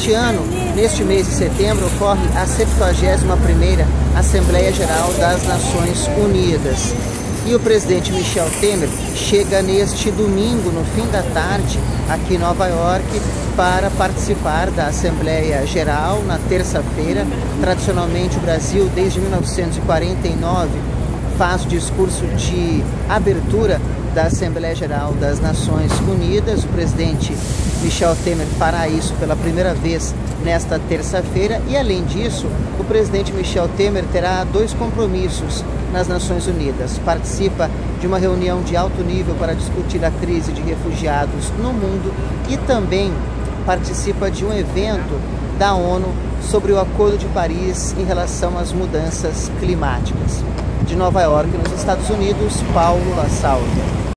Este ano, neste mês de setembro, ocorre a 71ª Assembleia Geral das Nações Unidas. E o presidente Michel Temer chega neste domingo, no fim da tarde, aqui em Nova York, para participar da Assembleia Geral na terça-feira. Tradicionalmente, o Brasil, desde 1949, faz o discurso de abertura da Assembleia Geral das Nações Unidas. O presidente Michel Temer fará isso pela primeira vez nesta terça-feira e, além disso, o presidente Michel Temer terá 2 compromissos nas Nações Unidas. Participa de uma reunião de alto nível para discutir a crise de refugiados no mundo e também participa de um evento da ONU sobre o Acordo de Paris em relação às mudanças climáticas. De Nova York, nos Estados Unidos, Paulo La Salve.